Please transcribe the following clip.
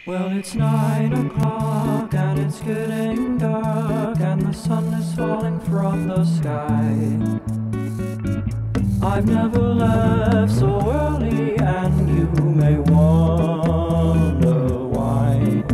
Well, it's 9 o'clock and it's getting dark and the sun is falling from the sky. I've never left so early and you may wonder why.